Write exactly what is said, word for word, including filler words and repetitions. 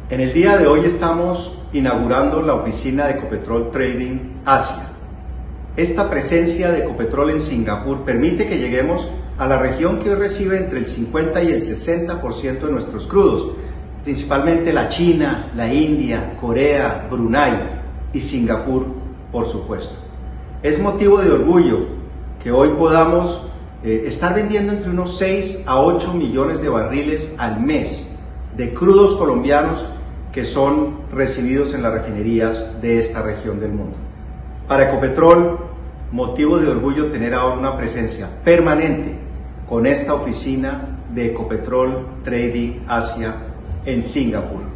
En el día de hoy estamos inaugurando la oficina de Ecopetrol Trading Asia. Esta presencia de Ecopetrol en Singapur permite que lleguemos a la región que hoy recibe entre el cincuenta y el sesenta por ciento de nuestros crudos, principalmente la China, la India, Corea, Brunei y Singapur, por supuesto. Es motivo de orgullo que hoy podamos eh, estar vendiendo entre unos seis a ocho millones de barriles al mes de crudos colombianos que son recibidos en las refinerías de esta región del mundo. Para Ecopetrol, motivo de orgullo tener ahora una presencia permanente con esta oficina de Ecopetrol Trading Asia en Singapur.